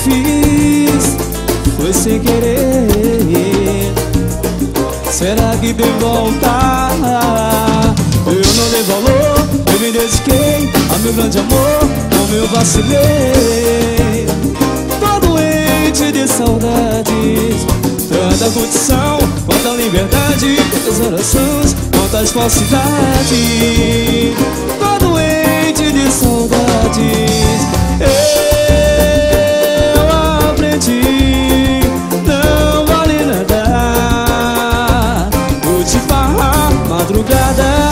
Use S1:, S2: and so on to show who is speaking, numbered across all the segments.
S1: fiz foi sem querer. Será que tem volta? Eu não dei valor, eu me dediquei a meu grande amor, como eu vacilei. Tô doente de saudades, tanta condição, quanta liberdade, quantas orações, quantas falsidades. Tô doente de saudades. Eu aprendi, não vale nada notificar madrugada.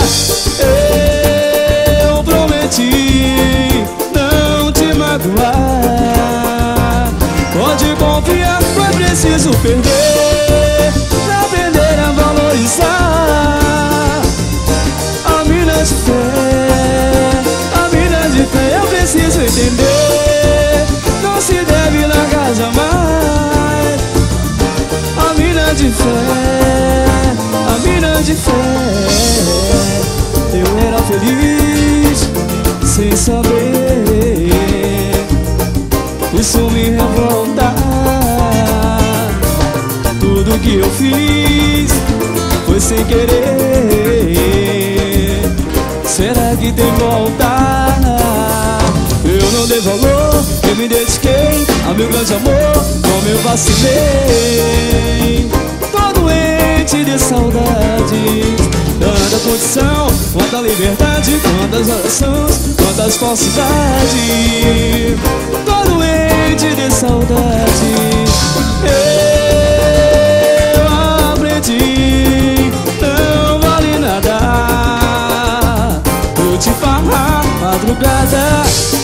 S1: Eu prometi não te magoar. Pode confiar, foi preciso perder pra aprender a valorizar. A mina de fé, a mina de fé, eu preciso entender. Não se deve largar jamais. A mina de fé, a mina de fé. Eu era feliz sem saber. Isso me revolta. Tudo que eu fiz foi sem querer. Será que tem volta? Eu não dei valor, eu me dediquei a meu grande amor, como eu vacilei. Tô doente de saudades, tanta condição, quanta liberdade, quantas orações, quantas falsidades. Tô doente de saudades. Eu aprendi, não vale nada notificar madrugada.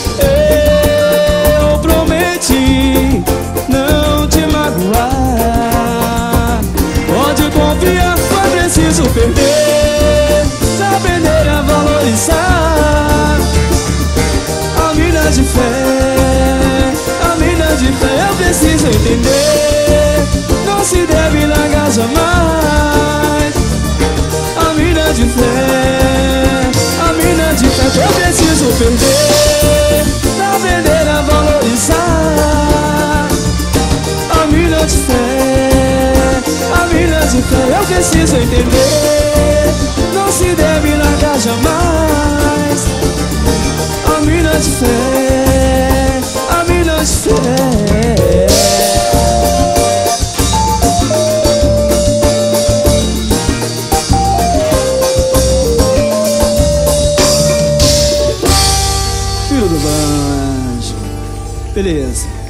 S1: Eu prometi não te magoar. Pode confiar, foi preciso perder pra aprender a valorizar. A mina de fé, a mina de fé, eu preciso entender. Não se deve largar jamais. A mina de fé, a mina de fé, eu preciso perder pra aprender a valorizar. A mina de fé, a mina de fé, eu preciso entender. Não se deve largar jamais. A mina de fé, a mina de fé. Filho do Banjo. Beleza.